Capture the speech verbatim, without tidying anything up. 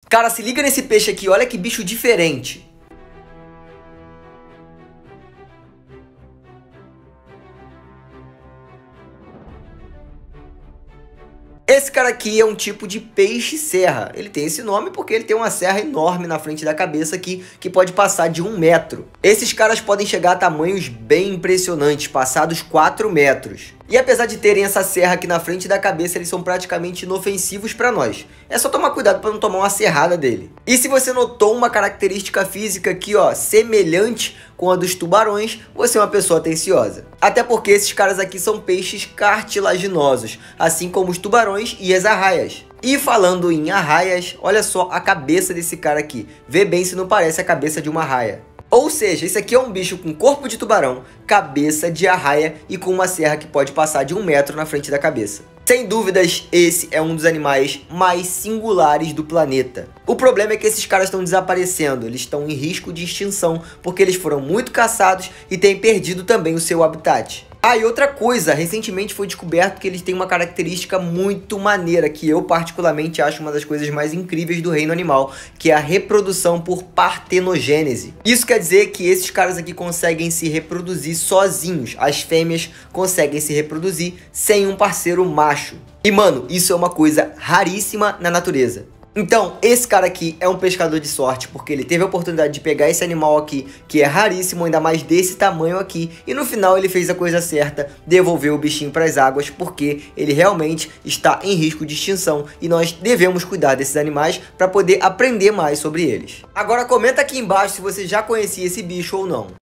Cara, se liga nesse peixe aqui, olha que bicho diferente. Esse cara aqui é um tipo de peixe-serra. Ele tem esse nome porque ele tem uma serra enorme na frente da cabeça aqui, que pode passar de um metro. Esses caras podem chegar a tamanhos bem impressionantes, passar dos quatro metros. E apesar de terem essa serra aqui na frente da cabeça, eles são praticamente inofensivos para nós. É só tomar cuidado para não tomar uma serrada dele. E se você notou uma característica física aqui, ó, semelhante com a dos tubarões, você é uma pessoa atenciosa. Até porque esses caras aqui são peixes cartilaginosos, assim como os tubarões e as arraias. E falando em arraias, olha só a cabeça desse cara aqui. Vê bem se não parece a cabeça de uma arraia. Ou seja, esse aqui é um bicho com corpo de tubarão, cabeça de arraia e com uma serra que pode passar de um metro na frente da cabeça. Sem dúvidas, esse é um dos animais mais singulares do planeta. O problema é que esses caras estão desaparecendo, eles estão em risco de extinção, porque eles foram muito caçados e têm perdido também o seu habitat. Ah, e outra coisa, recentemente foi descoberto que eles têm uma característica muito maneira, que eu particularmente acho uma das coisas mais incríveis do reino animal, que é a reprodução por partenogênese. Isso quer dizer que esses caras aqui conseguem se reproduzir sozinhos, as fêmeas conseguem se reproduzir sem um parceiro macho. E mano, isso é uma coisa raríssima na natureza. Então, esse cara aqui é um pescador de sorte, porque ele teve a oportunidade de pegar esse animal aqui, que é raríssimo, ainda mais desse tamanho aqui, e no final ele fez a coisa certa, devolveu o bichinho para as águas, porque ele realmente está em risco de extinção, e nós devemos cuidar desses animais para poder aprender mais sobre eles. Agora comenta aqui embaixo se você já conhecia esse bicho ou não.